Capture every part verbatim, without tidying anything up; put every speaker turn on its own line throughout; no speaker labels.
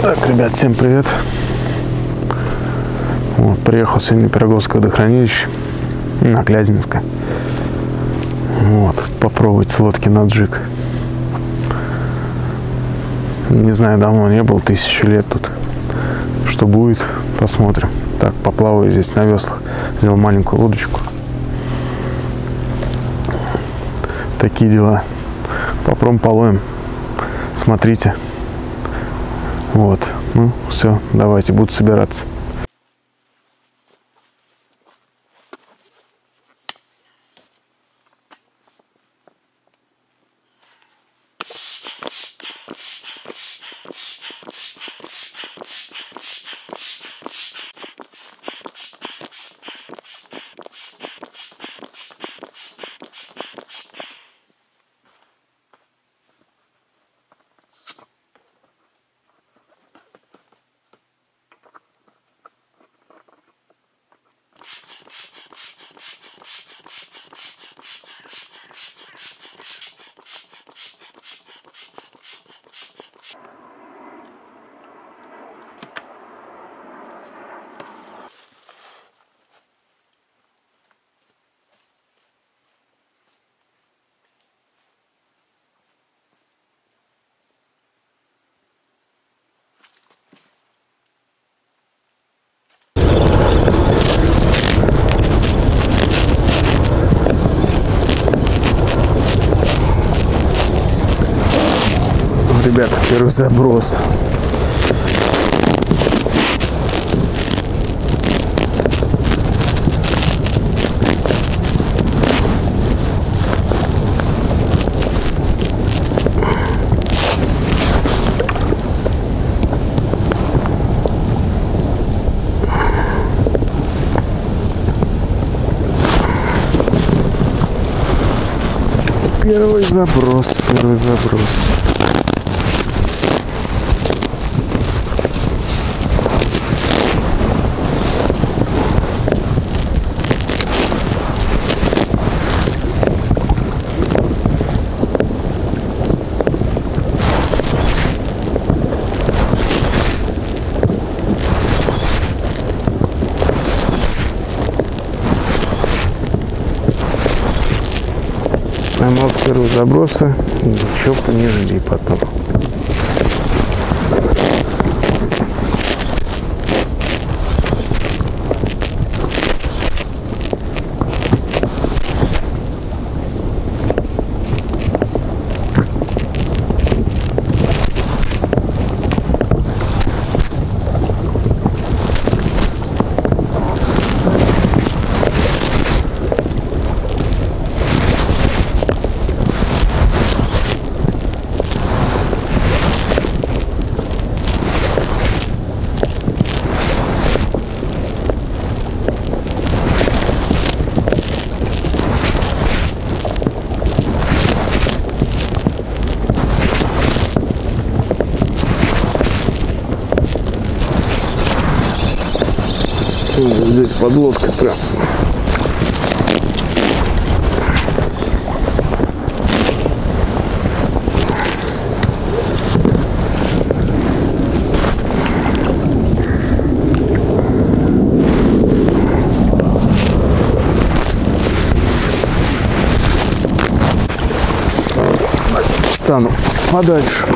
Так, ребят, всем привет. Вот, приехал сегодня в Пироговское водохранилище на Клязьминское. Вот, попробовать с лодки на джиг. Не знаю, давно не был, тысячу лет тут. Что будет, посмотрим. Так, поплаваю здесь на веслах. Взял маленькую лодочку. Такие дела. Попробуем половим. Смотрите. Вот. Ну, все, давайте, буду собираться. Ребята, первый заброс. Первый заброс, первый заброс. Поймал с первого заброса, ничего не жди потом. Здесь подлодка прям. Встану подальше.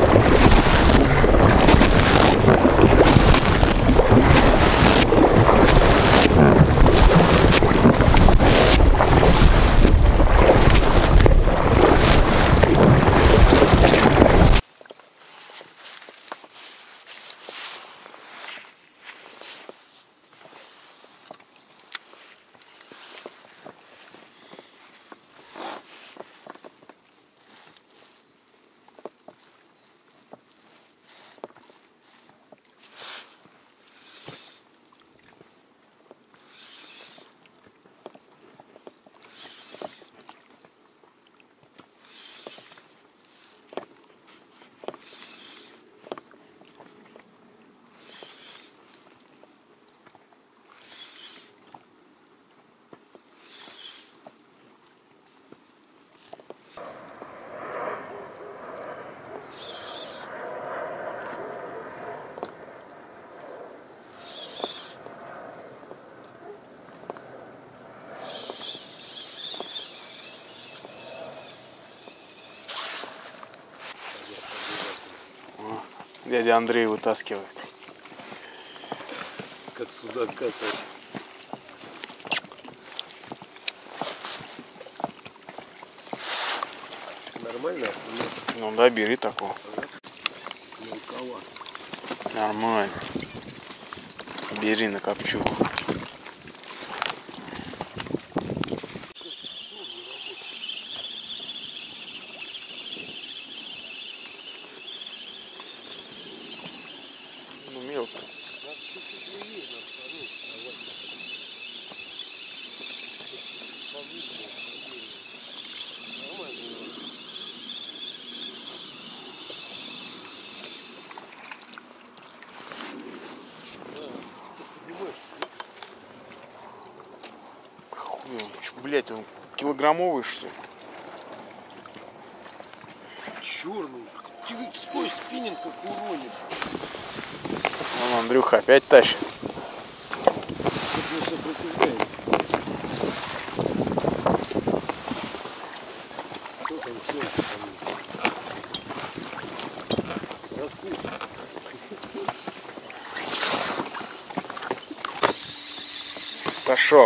Дядя Андрей вытаскивает.
Как судака. Нормально?
Ну да, бери такого. Нормально. Бери на копчугу. Ну мелко. Блять, он килограммовый, что ли?
Черный. Ты свой спиннинг как уронишь.
Вон Андрюха опять тащит. Сошел.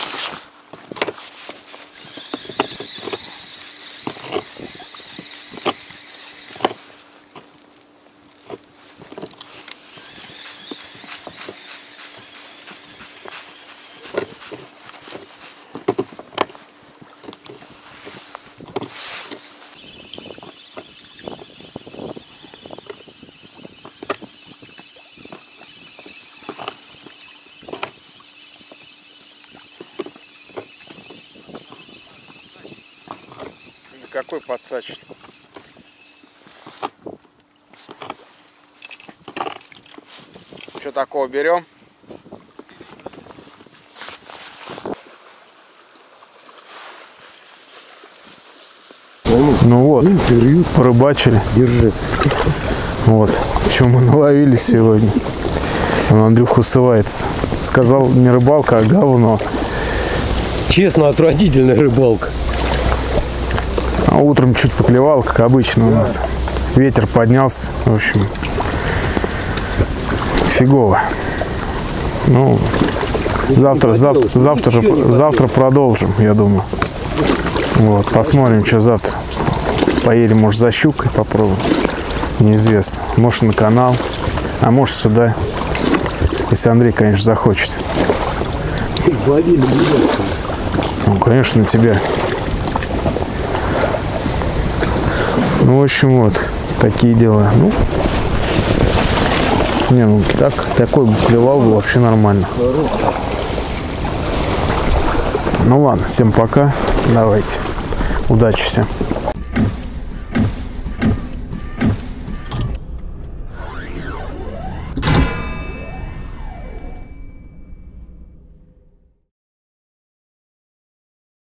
Какой подсачный? Что такого берем? Ну вот, интервью порыбачили. Держи. Вот, что мы наловили сегодня. Он Андрюха усывается. Сказал, не рыбалка, а говно.
Честно, отвратительная рыбалка.
А утром чуть поклевал, как обычно у нас. Ветер поднялся, в общем, фигово. Ну, завтра, завтра, завтра, же, завтра продолжим, я думаю. Вот, посмотрим, что завтра. Поедем, может, за щукой попробуем. Неизвестно. Может, на канал, а может, сюда. Если Андрей, конечно, захочет. Ну, конечно, на тебя. Ну, в общем, вот, такие дела. Ну, не, ну, так, такой бы клевал бы вообще нормально. Ну, ладно, всем пока. Давайте. Удачи всем.